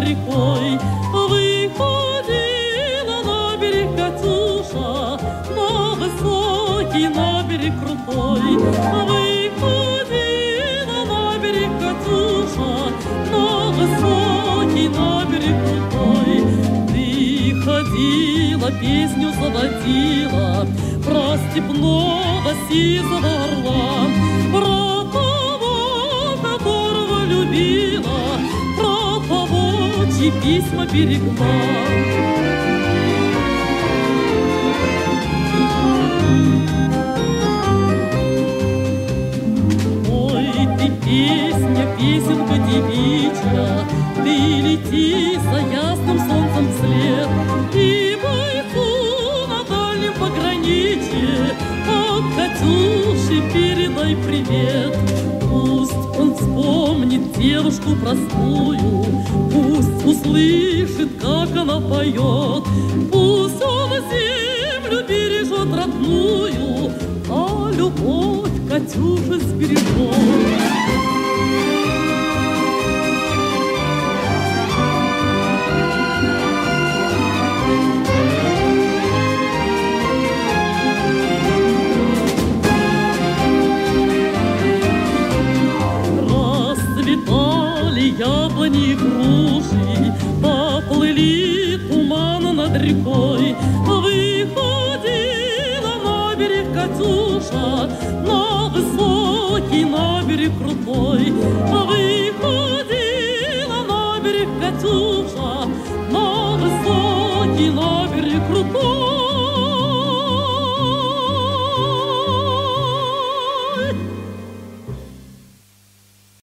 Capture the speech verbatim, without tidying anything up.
рекой. Выходила на берег Катюша, на высокий, на берег крутой. Выходила на берег Катюша, на высокий, на берег крутой. Ты ходила, песню заводила про степного сизого орла, про того, которого любила, про того, чьи письма берегла. Ой, ты песня, песенка девичья, ты лети за ясным солнцем вслед, и бойцу на дальнем пограничье от Катюши передай привет. Пусть он вспомнит девушку простую, пусть услышит, как она поет, пусть он землю бережет родную, а любовь Катюши сбережет. Яблони и груши, поплыли туманы над рекой. Выходила на берег Катюша, на высокий, на берег крутой. Выходила на берег Катюша, на высокий, на берег крутой.